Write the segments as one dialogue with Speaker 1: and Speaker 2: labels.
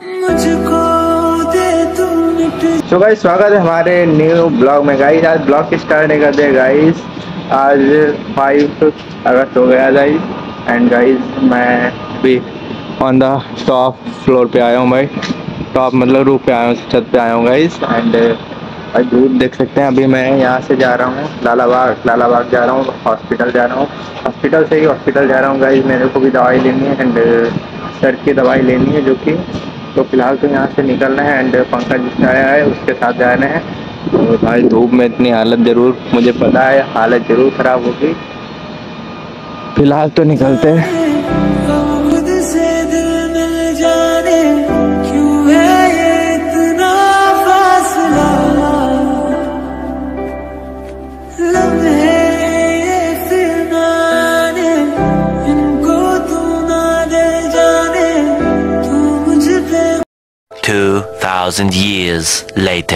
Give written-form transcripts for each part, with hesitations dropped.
Speaker 1: तो गाइस स्वागत है हमारे न्यू ब्लॉग में। गाइस आज ब्लॉग की स्टार्ट नहीं करते गाइस। आज 5 अगस्त हो गया गाइस। एंड गाइस मैं भी ऑन द टॉप फ्लोर पे आया हूँ भाई। टॉप मतलब रूफ पे आया हूँ, छत पे आया हूँ गाइस। एंड आज धूप देख सकते हैं। अभी मैं यहाँ से जा रहा हूँ लालाबाग जा रहा हूँ, हॉस्पिटल जा रहा हूँ। हॉस्पिटल से ही हॉस्पिटल जा रहा हूँ गाइस। मेरे को भी दवाई लेनी है एंड सर की दवाई लेनी है जो कि तो फिलहाल तो यहाँ से निकलना है। एंड पंकज आया है, उसके साथ जाना है। तो भाई धूप में इतनी हालत जरूर, मुझे पता है हालत जरूर खराब होगी। फिलहाल तो निकलते हैं।
Speaker 2: Thousand years later.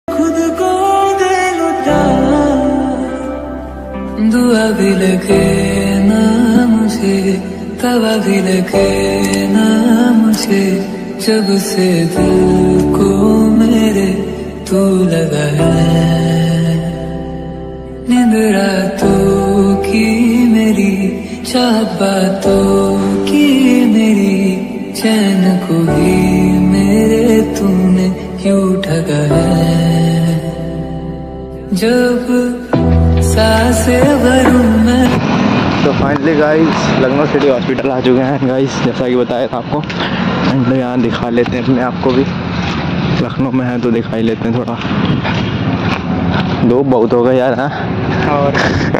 Speaker 3: दुआ भी लगे ना मुझे, तवा भी लगे ना मुझे, जब से दिल को मेरे तू लगा है। नींद रातों की मेरी, चाहत बातों की मेरी, चैन को भी मेरे तूने क्यों ठगा है। जब सांसें भरूं मैं।
Speaker 1: तो finally guys Lucknow city hospital आ चुके हैं गाइस, जैसा कि बताया था आपको। एंड यहाँ दिखा लेते हैं अपने आप को भी, लखनऊ में है तो दिखाई लेते हैं थोड़ा। धूप बहुत होगा यार। हाँ और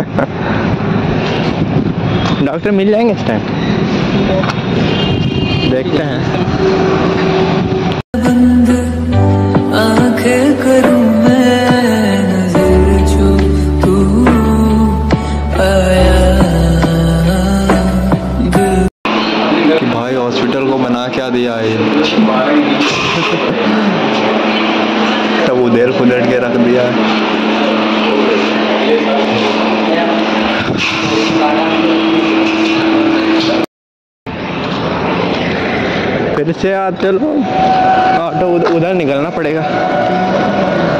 Speaker 1: डॉक्टर मिल जाएंगे इस टाइम, देखते हैं।
Speaker 3: बंद आंखें करूं मैं, नजर जो तू आया दिल।
Speaker 1: भाई हॉस्पिटल को बना क्या दिया है तब उधर खुलट के रख दिया है। फिर से चलो ऑटो उधर निकलना पड़ेगा।